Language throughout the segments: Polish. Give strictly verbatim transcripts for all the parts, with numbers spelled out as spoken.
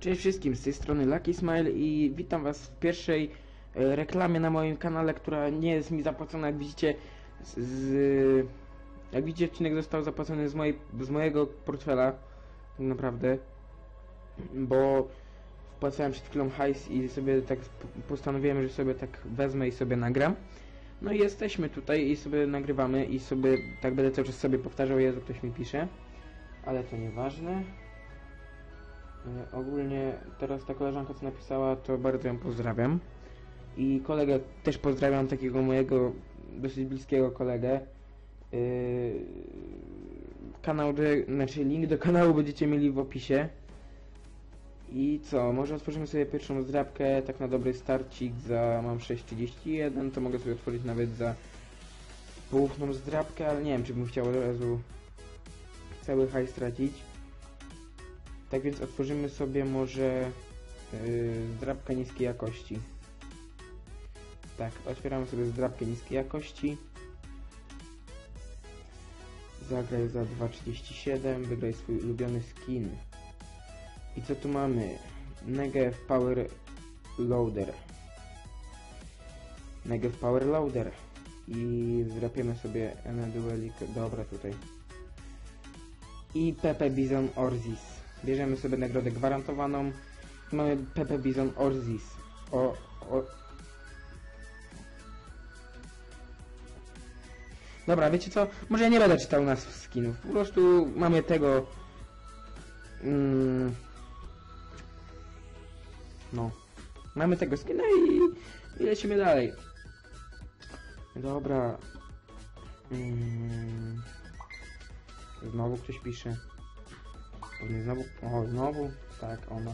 Cześć wszystkim, z tej strony Lucky Smile i witam was w pierwszej e, reklamie na moim kanale, która nie jest mi zapłacona. Jak widzicie, z, z, jak widzicie, odcinek został zapłacony z, mojej, z mojego portfela, tak naprawdę, bo wpłacałem przed chwilą hajs i sobie tak postanowiłem, że sobie tak wezmę i sobie nagram. No i jesteśmy tutaj i sobie nagrywamy i sobie tak będę cały czas sobie powtarzał. Jezu, ktoś mi pisze, ale to nieważne. Ogólnie teraz ta koleżanka, co napisała, to bardzo ją pozdrawiam. I kolegę też pozdrawiam, takiego mojego dosyć bliskiego kolegę. Yy, kanał, znaczy link do kanału będziecie mieli w opisie. I co, może otworzymy sobie pierwszą zdrabkę, tak na dobry starcik za, mam sześć trzydzieści jeden, to mogę sobie otworzyć nawet za poufną zdrabkę, ale nie wiem, czy bym chciał od razu cały hajs stracić. Tak więc otworzymy sobie może yy, zdrabkę niskiej jakości. Tak, otwieramy sobie zdrabkę niskiej jakości. Zagraj za dwa trzydzieści siedem, wygraj swój ulubiony skin. I co tu mamy? Negev Power Loader. Negev Power Loader. I zdrapiemy sobie Eneduelik. Dobra, tutaj. I Pepe Bizon Orzis. Bierzemy sobie nagrodę gwarantowaną. Mamy Pepe Bizon Orzis. O, o. Dobra, wiecie co? Może ja nie będę czytał nazw skinów. Po prostu mamy tego... Mm, no. Mamy tego skina i, i lecimy dalej. Dobra. Mm, znowu ktoś pisze. Pewnie znowu... O, znowu? Tak, ona.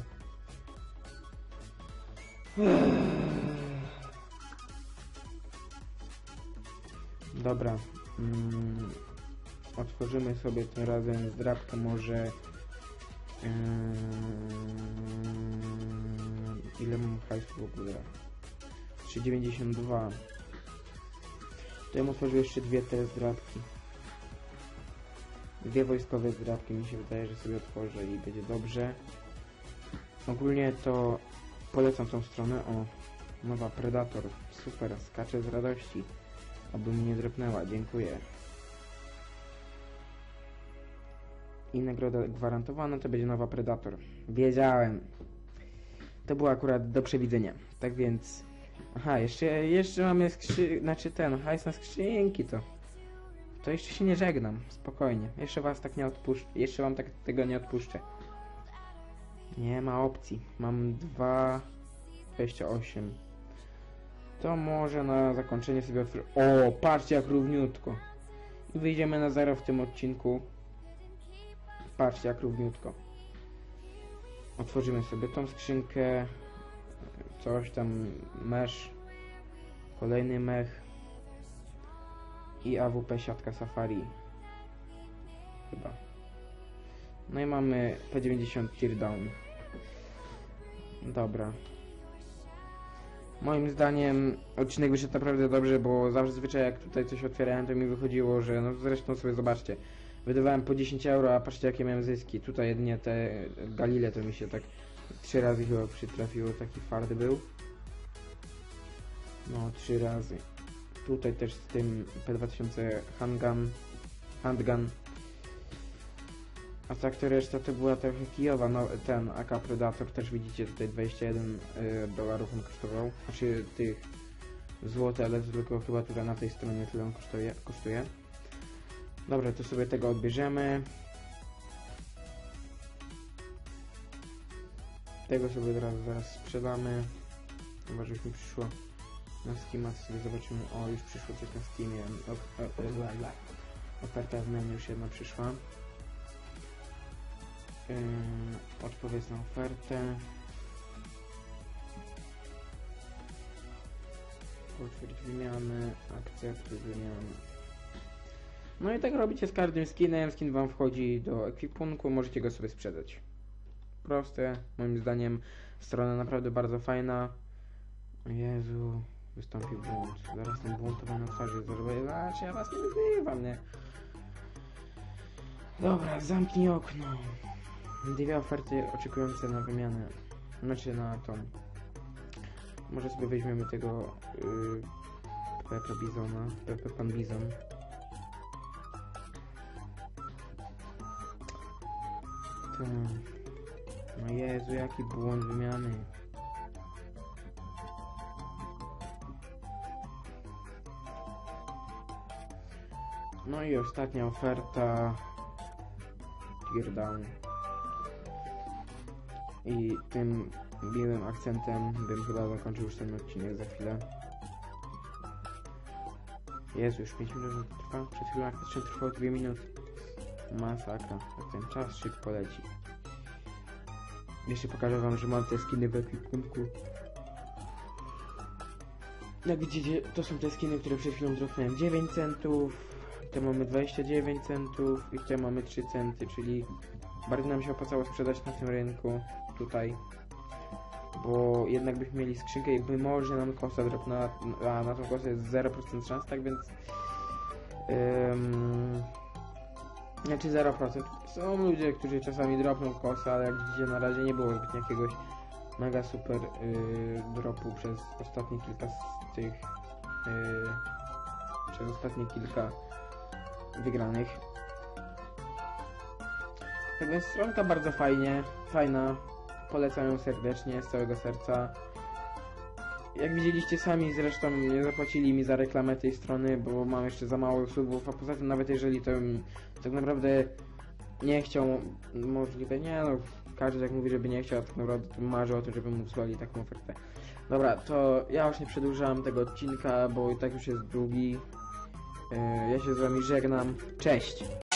Dobra. Mm, otworzymy sobie tym razem zdrabkę może... Yy, ile mam hajsu w ogóle? trzy dziewięćdziesiąt dwa. To ja bym otworzył jeszcze dwie te zdrabki. Dwie wojskowe zdrabki mi się wydaje, że sobie otworzę i będzie dobrze. Ogólnie to polecam tą stronę. O, nowa Predator. Super, skaczę z radości. Aby mnie nie dropnęła, dziękuję. I nagroda gwarantowana to będzie nowa Predator. Wiedziałem. To było akurat do przewidzenia. Tak więc... Aha, jeszcze, jeszcze mamy skrzy... Znaczy ten, hajs na skrzynki to... To jeszcze się nie żegnam, spokojnie. Jeszcze was tak nie odpuszczę. Jeszcze wam tak tego nie odpuszczę. Nie ma opcji. Mam dwa dwadzieścia osiem. To może na zakończenie sobie otworzę. O, patrzcie jak równiutko. I wyjdziemy na zero w tym odcinku. Patrzcie jak równiutko. Otworzymy sobie tą skrzynkę. Coś tam, mesz. Kolejny mech. I A W P siatka Safari. Chyba. No i mamy P dziewięćdziesiąt Teardown. Dobra. Moim zdaniem odcinek wyszedł naprawdę dobrze, bo zazwyczaj jak tutaj coś otwierałem, to mi wychodziło, że no zresztą sobie zobaczcie. Wydawałem po dziesięć euro, a patrzcie jakie miałem zyski. Tutaj jedynie te Galile to mi się tak trzy razy chyba przytrafiło, taki fart był. No, trzy razy. Tutaj też z tym P dwa tysiące handgun. handgun. A tak to reszta to była trochę kijowa. No, ten A K Predator też widzicie tutaj dwadzieścia jeden dolarów on kosztował. Znaczy tych złote, ale tylko chyba tutaj na tej stronie tyle on kosztuje. kosztuje. Dobra, to sobie tego odbierzemy. Tego sobie teraz zaraz sprzedamy. Chyba, że już mi przyszło na Steama, sobie zobaczymy. O, już przyszło coś na Steamie. O, o, o, o. Oferta w menu już jedna przyszła. Yy, odpowiedz na ofertę. Potwierdź wymiany. Akceptuj wymiany. No i tak robicie z każdym skinem. Skin wam wchodzi do ekwipunku. Możecie go sobie sprzedać. Proste. Moim zdaniem strona naprawdę bardzo fajna. Jezu. Wystąpił błąd. Zaraz ten błąd to na twarzy zrobię. Znaczy ja was nie wyzywam, nie? Dobra, zamknij okno. Dwie oferty oczekujące na wymianę. Znaczy na tą. Może sobie weźmiemy tego yy, Pepe Bizona. Pepe Pan Bizon. To... No Jezu, jaki błąd wymiany. No i ostatnia oferta. Teardown. I tym miłym akcentem bym chyba zakończył już ten odcinek za chwilę. Jezu, już pięć minut trwa. Przed chwilą jak jeszcze trwało dwie minuty. Masakra. Jak ten czas szybko leci. Jeszcze pokażę wam, że mam te skiny w ekwipunku. Jak widzicie, to są te skiny, które przed chwilą dropnąłem. dziewięć centów. Te mamy dwadzieścia dziewięć centów. I te mamy trzy centy, czyli bardzo nam się opłacało sprzedać na tym rynku. Tutaj. Bo jednak byśmy mieli skrzynkę i by może nam kosa dropnęła, a na tą kosę jest zero procent szans, tak więc... Ym, znaczy zero procent. Są ludzie, którzy czasami dropną kosę, ale jak widzicie na razie nie było zbyt jakiegoś mega super yy, dropu przez ostatnie kilka z tych... Yy, przez ostatnie kilka wygranych. Tak więc stronka bardzo fajnie, fajna. Polecam ją serdecznie, z całego serca. Jak widzieliście sami, zresztą nie zapłacili mi za reklamę tej strony, bo mam jeszcze za mało subów, a poza tym nawet jeżeli to bym tak naprawdę nie chciał, możliwe nie, no każdy tak mówi, żeby nie chciał, a tak naprawdę marzy o tym, żeby mu wysłali taką ofertę. Dobra, to ja już nie przedłużam tego odcinka, bo i tak już jest długi. Ja się z wami żegnam. Cześć!